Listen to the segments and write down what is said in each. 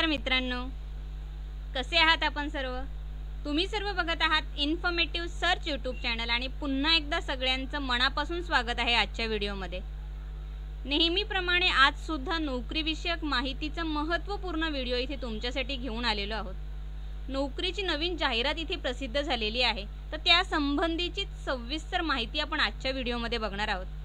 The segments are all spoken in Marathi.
नमस्कार मित्रांनो, कसे आहात आपण सर्व? तुम्ही सर्व बघत आहात इन्फॉर्मेटिव्ह सर्च यूट्यूब चॅनल आणि पुन्हा एकदा सगळ्यांचं मनापासून स्वागत आहे आजच्या व्हिडिओमध्ये। नेहमीप्रमाणे आज सुद्धा नोकरीविषयक माहितीचा महत्त्वपूर्ण व्हिडिओ इथे तुमच्यासाठी घेऊन आलेलो आहोत। नोकरीची नवीन जाहिरात इथे प्रसिद्ध झालेली आहे, तर त्या संबंधीची सविस्तर माहिती आपण आजच्या व्हिडिओमध्ये बघणार आहोत।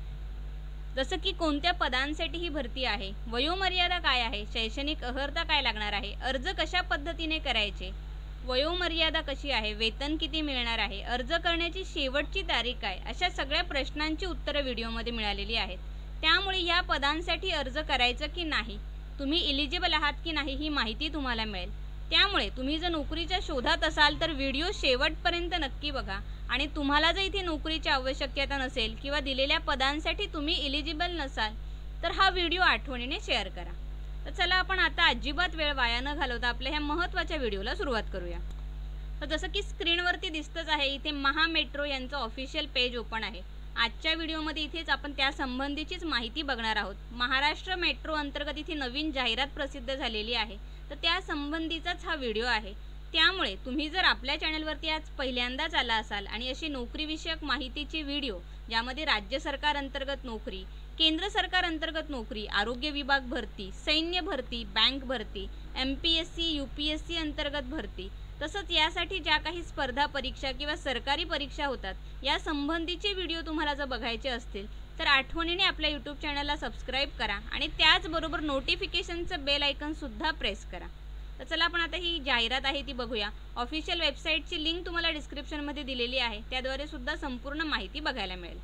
जसं की कोणत्या पदांसाठी ही भरती आहे, वयोमर्यादा काय आहे, शैक्षणिक अर्हता काय लागणार आहे, अर्ज कशा पद्धतीने करायचे, वयोमर्यादा कशी आहे, वेतन किती मिळणार आहे, अर्ज करण्याची शेवटची तारीख काय, अशा सगळ्या प्रश्नांची उत्तरे व्हिडिओमध्ये मिळालेली आहेत। त्यामुळे या पदांसाठी अर्ज करायचं की नाही, तुम्ही एलिजिबल आहात की नाही ही माहिती तुम्हाला मिळेल। त्यामुळे तुम्ही जर नोकरीच्या शोधात असाल तर व्हिडिओ शेवटपर्यंत नक्की बघा आणि तुम्हाला जर इथे नोकरीची आवश्यकता नसेल किंवा दिलेल्या पदांसाठी तुम्ही एलिजिबल नसाल तर हा व्हिडिओ आठवणीने शेअर करा। तर चला आपण आता अजिबात वेळ वाया न घालवता आपल्या ह्या महत्त्वाच्या व्हिडिओला सुरुवात करूया। तर जसं की स्क्रीनवरती दिसतच आहे, इथे महामेट्रो यांचं ऑफिशियल पेज ओपन आहे। आजच्या व्हिडिओमध्ये इथेच आपण त्या संबंधीचीच माहिती बघणार आहोत। महाराष्ट्र मेट्रो अंतर्गत इथे नवीन जाहिरात प्रसिद्ध झालेली आहे, तर त्या संबंधीचाच हा व्हिडिओ आहे। त्यामुळे तुम्ही जर आपल्या चॅनलवरती आज पहिल्यांदाच आला असाल आणि अशी नोकरीविषयक माहितीची व्हिडिओ ज्यामध्ये राज्य सरकार अंतर्गत नोकरी, केंद्र सरकार अंतर्गत नोकरी, आरोग्य विभाग भरती, सैन्य भरती, बँक भरती, MPSC UPSC अंतर्गत भरती, तसंच यासाठी ज्या काही स्पर्धा परीक्षा किंवा सरकारी परीक्षा होतात या संबंधीचे व्हिडिओ तुम्हाला जर बघायचे असतील तर आठवणीने आपल्या यूट्यूब चॅनलला सबस्क्राईब करा आणि त्याचबरोबर नोटिफिकेशनचं बेल आयकॉन सुद्धा प्रेस करा। तर चला आपण आता ही जाहिरात आहे ती बघूया। ऑफिशियल वेबसाईटची लिंक तुम्हाला डिस्क्रिप्शनमध्ये दिलेली आहे, त्याद्वारे सुद्धा संपूर्ण माहिती बघायला मिळेल।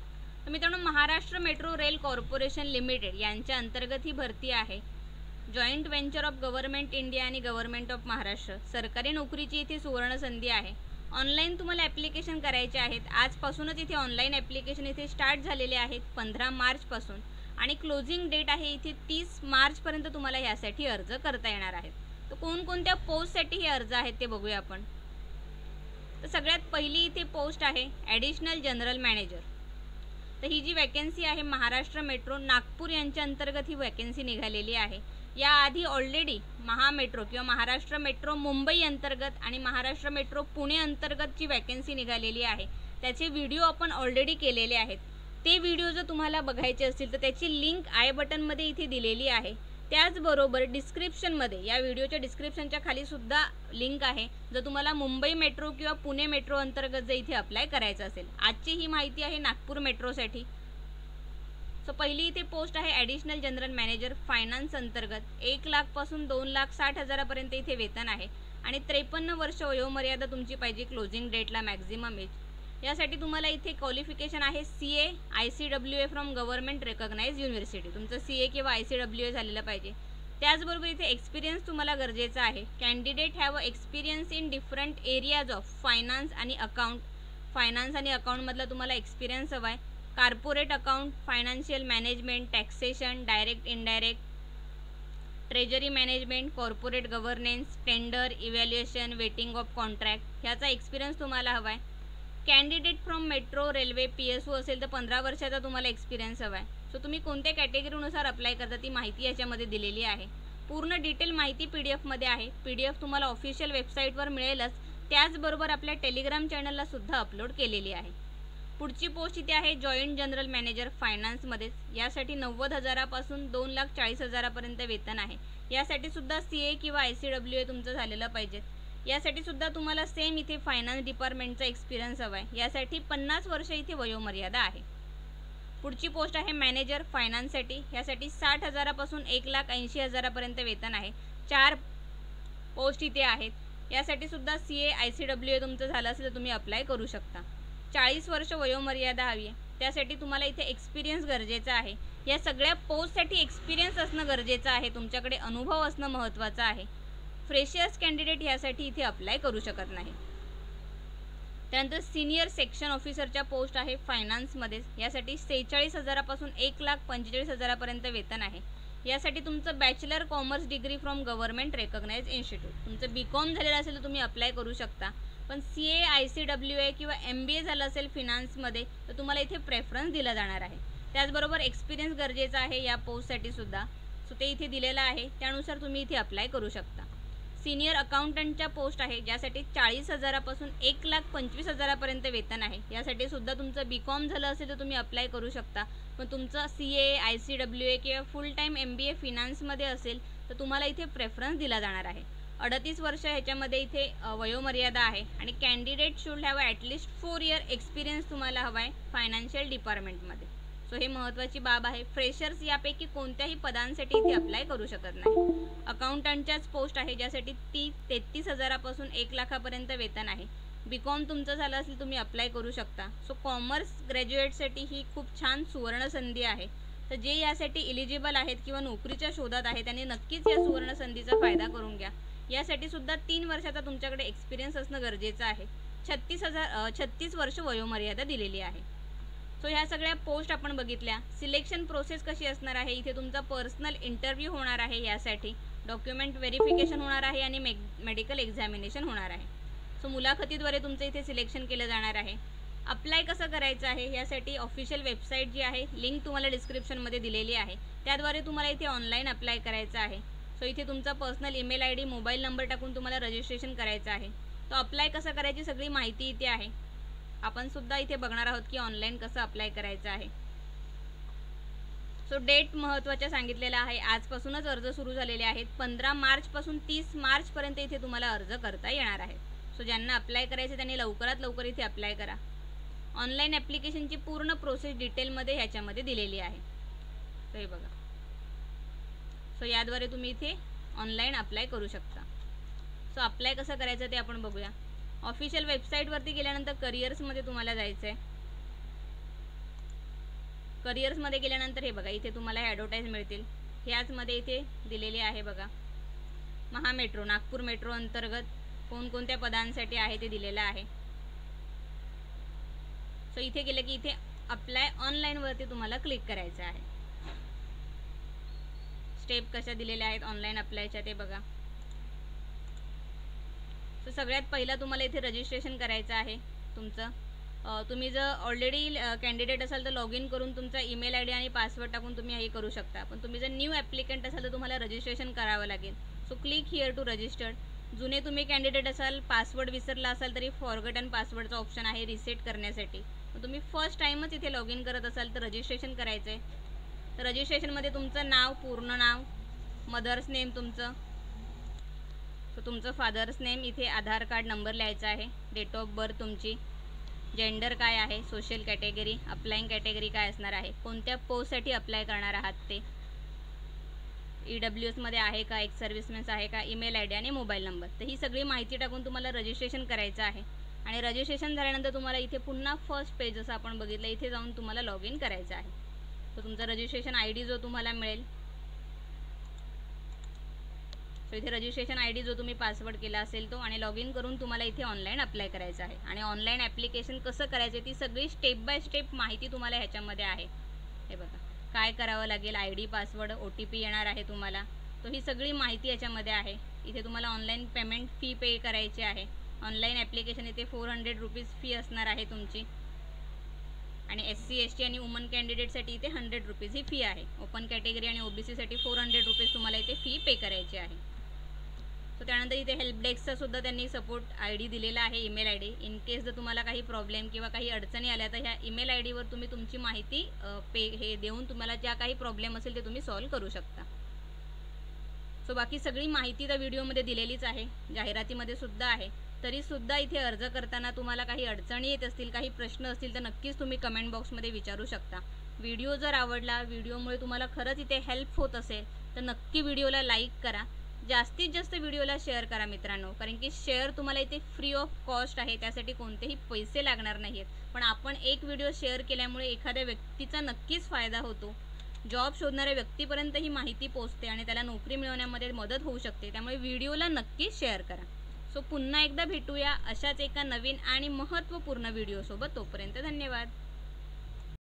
तर मित्रांनो, Maharashtra metro rail corporation limited यांच्या अंतर्गत ही भरती आहे। Joint venture of government India आणि गव्हर्नमेंट ऑफ महाराष्ट्र, सरकारी नोकरीची इथे सुवर्ण संधी आहे। ऑनलाईन तुम्हाला ॲप्लिकेशन करायचे आहेत। आजपासूनच इथे ऑनलाईन ॲप्लिकेशन इथे स्टार्ट झालेले आहेत 15 मार्चपासून आणि क्लोजिंग डेट आहे इथे 30 मार्चपर्यंत तुम्हाला यासाठी अर्ज करता येणार आहेत। तर कोणकोणत्या पोस्टसाठी हे अर्ज आहेत ते बघूया आपण। तर सगळ्यात पहिली इथे पोस्ट आहे ॲडिशनल जनरल मॅनेजर। तर ही जी वॅकन्सी आहे महाराष्ट्र मेट्रो नागपूर यांच्या अंतर्गत ही वॅकन्सी निघालेली आहे। याआधी ऑलरेडी महामेट्रो किंवा महाराष्ट्र मेट्रो मुंबई अंतर्गत आणि महाराष्ट्र मेट्रो पुणे अंतर्गत जी वॅकन्सी निघालेली आहे त्याचे व्हिडिओ आपण ऑलरेडी केलेले आहेत। ते व्हिडिओ जर तुम्हाला बघायचे असतील तर त्याची लिंक आय बटनमध्ये इथे दिलेली आहे। त्याचबरोबर डिस्क्रिप्शनमध्ये या व्हिडिओच्या डिस्क्रिप्शनच्या खाली सुद्धा लिंक आहे जर तुम्हाला मुंबई मेट्रो किंवा पुणे मेट्रो अंतर्गत जर इथे अप्लाय करायचं असेल। आजची ही माहिती आहे नागपूर मेट्रोसाठी। सो पहिली इथे पोस्ट आहे ॲडिशनल जनरल मॅनेजर फायनान्स अंतर्गत। 1 लाख पासून 2,60,000पर्यंत इथे वेतन आहे आणि 53 वर्ष वयोमर्यादा तुमची पाहिजे क्लोजिंग डेटला मॅक्झिमम एज। यासाठी तुम्हाला इथे क्वालिफिकेशन आहे CA ICWA from government recognised university, तुमचं CA किंवा ICWA झालेलं पाहिजे। त्याचबरोबर इथे एक्सपिरियन्स तुम्हाला गरजेचा आहे। Candidate have experience in different areas of finance आणि अकाउंट। फायनान्स आणि अकाउंटमधला तुम्हाला एक्सपिरियन्स हवा आहे। Corporate account, financial management, taxation, direct indirect, treasury management, corporate governance, tender, evaluation, vetting of contract ह्याचा एक्सपिरियन्स तुम्हाला हवा आहे। Candidate from metro railway PSO असेल तर 15 वर्षाचा तुम्हाला एक्सपिरियन्स हवा आहे। सो तुम्ही कोणत्या कॅटेगरीनुसार अप्लाय करता ती माहिती याच्यामध्ये दिलेली आहे। पूर्ण डिटेल माहिती PDF मध्ये आहे। PDF तुम्हाला ऑफिशियल वेबसाईटवर मिळेलच, त्याचबरोबर आपल्या टेलिग्राम चॅनलला सुद्धा अपलोड केलेली आहे। पुढची पोस्ट इथे आहे जॉईंट जनरल मॅनेजर फायनान्समध्येच। यासाठी 90,000 पासून 2,40,000पर्यंत वेतन आहे। यासाठी सुद्धा CA किंवा ICWA तुमचं झालेलं पाहिजे। यासाठी सुद्धा तुम्हाला सेम इथे फायनान्स डिपार्टमेंटचा एक्सपिरियन्स हवा आहे। यासाठी 50 वर्ष इथे वयोमर्यादा आहे। पुढची पोस्ट आहे मॅनेजर फायनान्ससाठी। यासाठी 60,000 पासून 1,80,000पर्यंत वेतन आहे। 4 पोस्ट इथे आहेत। यासाठी सुद्धा CA ICWA तुमचं झालं असेल तर तुम्ही अप्लाय करू शकता। 40 वर्ष वयोमर्यादा हवी आहे। त्यासाठी तुम्हाला इथे एक्सपिरियन्स गरजेचा आहे। या सगळ्या पोस्टसाठी एक्सपिरियन्स असणं गरजेचं आहे, तुमच्याकडे अनुभव असणं महत्त्वाचं आहे। फ्रेशर्स कॅन्डिडेट यासाठी इथे अप्लाय करू शकत नाही। त्यानंतर सिनियर सेक्शन ऑफिसरच्या पोस्ट आहे फायनान्समध्ये। यासाठी 46,000 पासून 1,45,000पर्यंत वेतन आहे। यासाठी तुमचं bachelor commerce degree from government recognised institute, तुमचं BCom झालेलं असेल तर तुम्ही अप्लाय करू शकता। पण CA ICWA किंवा MBA झालं असेल फिनान्समध्ये तर तुम्हाला इथे प्रेफरन्स दिला जाणार आहे। त्याचबरोबर एक्सपिरियन्स गरजेचा आहे या पोस्टसाठी सुद्धा। सो ते इथे दिलेलं आहे, त्यानुसार तुम्ही इथे अप्लाय करू शकता. सिनियर अकाउंटंटच्या पोस्ट आहे, ज्यासाठी 40,000पासून 1,25,000पर्यंत वेतन आहे. यासाठी सुद्धा तुमचं BCom झालं असेल तर तुम्ही अप्लाय करू शकता. पण तुमचं CA, ICWA किंवा फुल टाईम MBA फिनान्समध्ये असेल तर तुम्हाला इथे प्रेफरन्स दिला जाणार आहे. 38 वर्ष ह्याच्यामध्ये इथे वयोमर्यादा आहे आणि candidate should have at least 4 year experience तुम्हाला हवा आहे फायनान्शियल डिपार्टमेंटमध्ये. सो हे महत्त्वाची बाब आहे. फ्रेशर्स यापैकी कोणत्याही पदांसाठी इथे अप्लाय करू शकत नाही. अकाउंटंटच्याच पोस्ट आहे, ज्यासाठी 33,000पासून 1,00,000पर्यंत वेतन आहे. BCom तुमचं झालं असेल तुम्ही अप्लाय करू शकता. सो कॉमर्स ग्रॅज्युएटसाठी ही खूप छान सुवर्ण संधी आहे. तर जे यासाठी इलिजिबल आहेत किंवा नोकरीच्या शोधात आहेत त्यांनी नक्कीच या सुवर्ण संधीचा फायदा करून घ्या. यासाठी सुद्धा 3 वर्षाचा तुमच्याकडे एक्सपिरियन्स असणं गरजेचं आहे. 36 वर्ष वयोमर्यादा दिलेली आहे. सो ह्या सगळ्या पोस्ट आपण बघितल्या. सिलेक्शन प्रोसेस कशी असणार आहे, इथे तुमचा पर्सनल इंटरव्ह्यू होणार आहे, यासाठी डॉक्युमेंट व्हेरिफिकेशन होणार आहे आणि मेडिकल एक्झामिनेशन होणार आहे. सो मुलाखतीद्वारे तुमचं इथे सिलेक्शन केलं जाणार आहे. अप्लाय कसं करायचं आहे यासाठी ऑफिशियल वेबसाईट जी आहे, लिंक तुम्हाला डिस्क्रिप्शनमध्ये दिलेली आहे, त्याद्वारे तुम्हाला इथे ऑनलाईन अप्लाय करायचं आहे. सो इथे तुमचा personal email ID, mobile number टाकून तुम्हाला रजिस्ट्रेशन करायचं आहे. तो अप्लाय कसं करायची सगळी माहिती इथे आहे. आपण सुद्धा इथे बघणार आहोत की ऑनलाईन कसं अप्लाय करायचं आहे. सो डेट महत्त्वाच्या सांगितलेला आहे. आजपासूनच अर्ज सुरू झालेले आहेत. 15 मार्चपासून 30 मार्चपर्यंत इथे तुम्हाला अर्ज करता येणार आहे. सो ज्यांना अप्लाय करायचे त्यांनी लवकरात लवकर इथे अप्लाय करा. ऑनलाईन ॲप्लिकेशनची पूर्ण प्रोसेस डिटेलमध्ये ह्याच्यामध्ये दिलेली आहे. सो हे बघा. सो याद्वारे तुम्ही इथे ऑनलाईन अप्लाय करू शकता. सो अप्लाय कसं करायचं ते आपण बघूया. ऑफिशियल वेबसाईटवरती गेल्यानंतर करिअर्समध्ये तुम्हाला जायचं आहे. करिअर्समध्ये गेल्यानंतर हे बघा, इथे तुम्हाला हे ॲडव्हर्टाईज मिळतील. ह्याचमध्ये इथे दिलेले आहे बघा, महामेट्रो, नागपूर मेट्रो अंतर्गत कोणकोणत्या पदांसाठी आहे ते दिलेलं आहे. सो इथे गेलं की इथे अप्लाय ऑनलाईनवरती तुम्हाला क्लिक करायचं आहे. स्टेप कशा दिलेल्या आहेत ऑनलाईन अप्लायच्या ते बघा. सो सगळ्यात पहिला तुम्हाला इथे रजिस्ट्रेशन करायचं आहे तुमचं. तुम्ही जर ऑलरेडी कॅन्डिडेट असाल तर लॉग इन करून तुमचा ईमेल ID आणि पासवर्ड टाकून तुम्ही हे करू शकता. पण तुम्ही जर न्यू ॲप्लिकंट असाल तर तुम्हाला रजिस्ट्रेशन करावं लागेल. So click here to registered. जुने तुम्ही कॅन्डिडेट असाल, पासवर्ड विसरला असाल तरी फॉरगटन पासवर्डचा ऑप्शन आहे रिसेट करण्यासाठी. तुम्ही फर्स्ट टाईमच इथे लॉग इन करत असाल तर रजिस्ट्रेशन करायचं आहे. तर रजिस्ट्रेशनमध्ये तुमचं नाव, पूर्ण नाव, मदर्स नेम तुमचं, सो तुमचं फादर्स नेम, इथे आधार कार्ड नंबर लिहायचा आहे, डेट ऑफ बर्थ तुमची, जेंडर काय आहे, सोशल कॅटेगरी, अप्लाइंग कॅटेगरी काय असणार आहे, कोणत्या पोस्टसाठी अप्लाय करणार आहात ते, EWSमध्ये आहे का, एक्स सर्व्हिसमॅन्स आहे का, ईमेल ID आणि मोबाईल नंबर. तर ही सगळी माहिती टाकून तुम्हाला रजिस्ट्रेशन करायचं आहे. आणि रजिस्ट्रेशन झाल्यानंतर तुम्हाला इथे पुन्हा फर्स्ट पेज जसं आपण बघितलं इथे जाऊन तुम्हाला लॉग इन करायचं आहे. तर तुमचा रजिस्ट्रेशन ID जो तुम्हाला मिळेल, सो इथे रजिस्ट्रेशन ID जो तुम्ही पासवर्ड केला असेल तो, आणि लॉग इन करून तुम्हाला इथे ऑनलाईन अप्लाय करायचं आहे. आणि ऑनलाईन ॲप्लिकेशन कसं करायचं ती सगळी स्टेप बाय स्टेप माहिती तुम्हाला ह्याच्यामध्ये आहे. हे बघा, काय करावं लागेल, ID, पासवर्ड, OTP येणार आहे तुम्हाला. तो ही सगळी माहिती याच्यामध्ये आहे. इथे तुम्हाला ऑनलाईन पेमेंट फी पे करायची आहे. ऑनलाईन ॲप्लिकेशन इथे 400 रुपीज फी असणार आहे तुमची. आणि SC, ST आणि वुमन कॅन्डिडेटसाठी इथे 100 रुपीज ही फी आहे. ओपन कॅटेगरी आणि OBCसाठी 400 रुपीज तुम्हाला इथे फी पे करायची आहे. सो त्यानंतर इथे हेल्प डेस्कचा सुद्धा त्यांनी सपोर्ट ID दिलेला आहे, ईमेल ID. इन केस जर तुम्हाला काही प्रॉब्लेम किंवा काही अडचणी आल्या तर ह्या ईमेल IDवर तुम्ही तुमची माहिती हे देऊन तुम्हाला ज्या काही प्रॉब्लेम असेल ते तुम्ही सॉल्व्ह करू शकता. सो बाकी सगळी माहिती त्या व्हिडिओमध्ये दिलेलीच आहे, जाहिरातीमध्ये सुद्धा आहे. तरीसुद्धा इथे अर्ज करताना तुम्हाला काही अडचणी येत असतील, काही प्रश्न असतील तर नक्कीच तुम्ही कमेंट बॉक्समध्ये विचारू शकता. व्हिडिओ जर आवडला, व्हिडिओमुळे तुम्हाला खरंच इथे हेल्प होत असेल तर नक्की व्हिडिओला लाईक करा. जास्तीत जास्त व्हिडिओला शेअर करा मित्रांनो, कारण की शेअर तुम्हाला इथे फ्री ऑफ कॉस्ट आहे, त्यासाठी कोणतेही पैसे लागणार नाहीत. पण आपण एक व्हिडिओ शेअर केल्यामुळे एखाद्या व्यक्तीचा नक्कीच फायदा होतो. जॉब शोधणाऱ्या व्यक्तीपर्यंत ही माहिती पोहोचते आणि त्याला नोकरी मिळवण्यामध्ये मदत होऊ शकते. त्यामुळे व्हिडिओला नक्कीच शेअर करा. सो पुन्हा एकदा भेटूया अशाच एका नवीन आणि महत्त्वपूर्ण व्हिडिओसोबत. तोपर्यंत धन्यवाद.